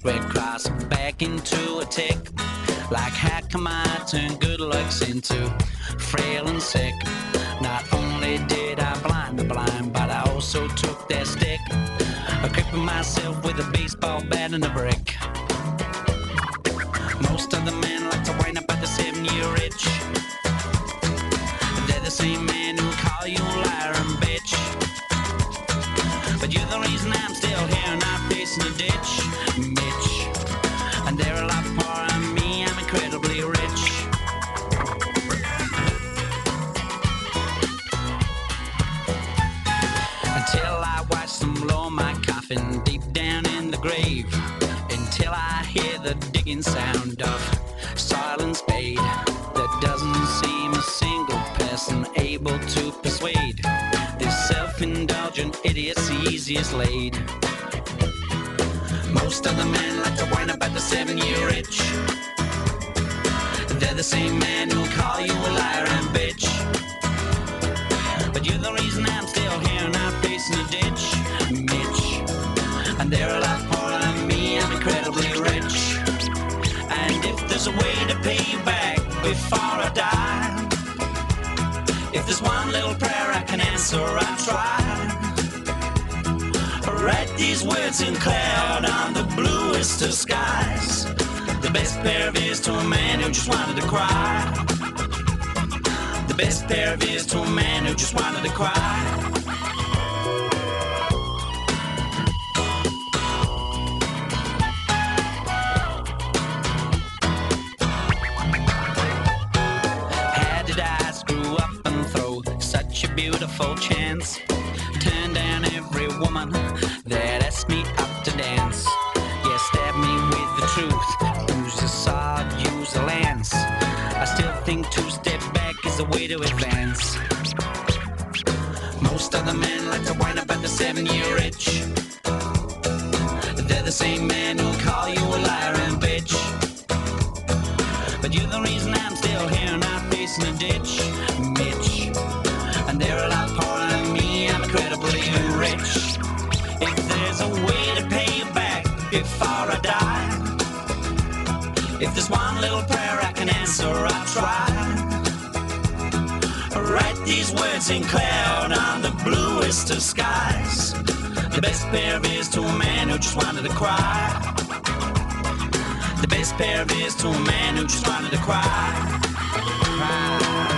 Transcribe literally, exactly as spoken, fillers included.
red cross back into a tick. Like how come I turn good looks into frail and sick? Not only did I blind the blind, but I also took their stick, equipping myself with a baseball bat and a brick. Most of the men like to wind up at the seven-year itch. They're the same men who call you liar and bitch. But you're the reason I'm still here, not facing a ditch, Mitch. And they're a lot poorer than me, I'm incredibly rich. Until I watch them lower my coffin deep down in the grave. Until I hear the digging sound of soil and spade. There doesn't seem a single person able to persuade this self-indulgent idiot's the easiest laid. Most of the men like to wind up at the seven-year itch. They're the same men who call you a liar and bitch. But you're the reason I'm still here, not facing a ditch, Mitch. And they're a lot poorer than me, I'm incredibly rich. And if there's a way to pay you back before I die, if there's one little prayer I can answer, I try. Write these words in cloud on the bluest of skies. The best pair of ears to a man who just wanted to cry. The best pair of ears to a man who just wanted to cry. Beautiful chance, turn down every woman that asked me up to dance. Yeah, stab me with the truth, use a sword, use a lance. I still think two steps back is the way to advance. Most of the men like to wind up at the seven-year itch. They're the same men who call you a liar and bitch. But you're the reason I'm still here, not facing a ditch, Mitch. And they're a lot poorer than me, I'm incredibly rich. If there's a way to pay you back before I die, if there's one little prayer I can answer, I'll try. Write these words in cloud on the bluest of skies. The best pair of ears to a man who just wanted to cry. The best pair of ears to a man who just wanted to cry. Cry.